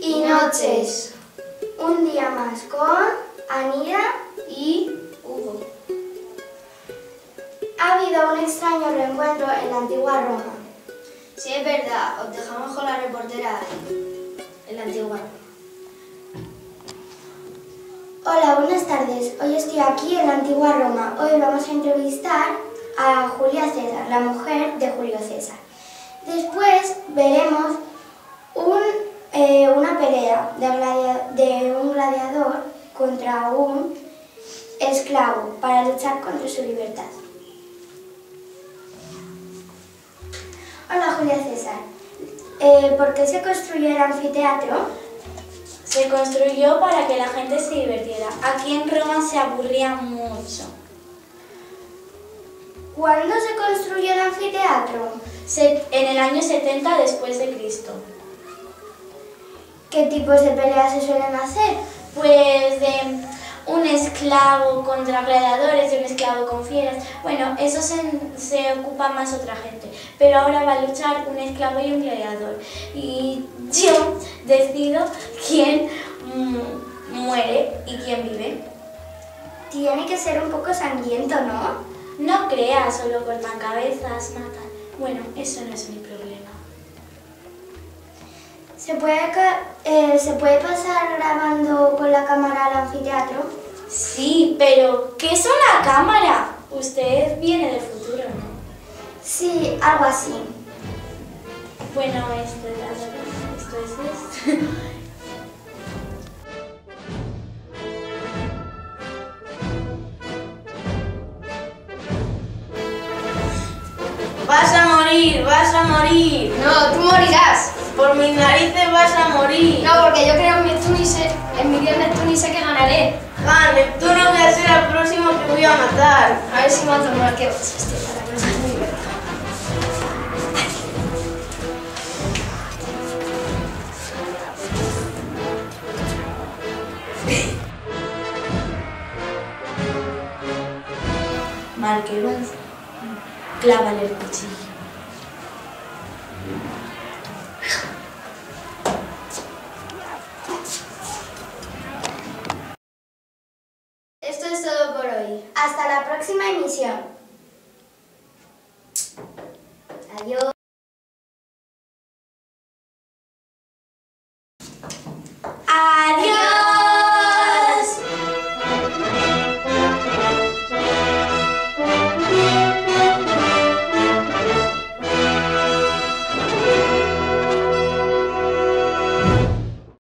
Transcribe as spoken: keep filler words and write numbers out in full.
y noches. Un día más con Anida y Hugo. Ha habido un extraño reencuentro en la antigua Roma. Sí, es verdad. Os dejamos con la reportera en la antigua Roma. Hola, buenas tardes. Hoy estoy aquí en la antigua Roma. Hoy vamos a entrevistar a Julia César, la mujer de Julio César. Después veremos un, eh, una pelea de, gladia, de un gladiador contra un esclavo para luchar contra su libertad. Hola Julia César, eh, ¿por qué se construyó el anfiteatro? Se construyó para que la gente se divirtiera. Aquí en Roma se aburría mucho. ¿Cuándo se construyó el anfiteatro? Se, en el año setenta después de Cristo. ¿Qué tipos de peleas se suelen hacer? Pues de un esclavo contra gladiadores, de un esclavo con fieras. Bueno, eso se, se ocupa más otra gente. Pero ahora va a luchar un esclavo y un gladiador. Y yo decido quién mm, muere y quién vive. Tiene que ser un poco sangriento, ¿no? No creas, solo cortan cabezas, matan. Bueno, eso no es mi problema. ¿Se puede, eh, ¿Se puede pasar grabando con la cámara al anfiteatro? Sí, pero ¿qué es una cámara? Usted viene del futuro, ¿no? Sí, algo así. Bueno, esto es esto es esto. Vas a morir, vas a morir. No, tú morirás. Por mis narices vas a morir. No, porque yo creo en mi Neptuno y sé, en mi Dios Neptuno y sé que ganaré. Ah, Neptuno voy a ser el próximo que voy a matar. A ver si mato al marqueo. Este, para que no sea muy divertido. Marqueros, clávale el cuchillo. Esto es todo por hoy. Hasta la próxima emisión. Adiós.